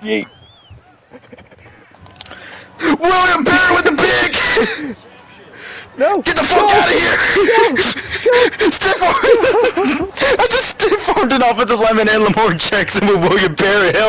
Yeet. William Barrett with the pick! No! Get the fuck out of here! Stiff arm! I just stiff armed an offensive lineman and Lamar Jackson with William Barrett.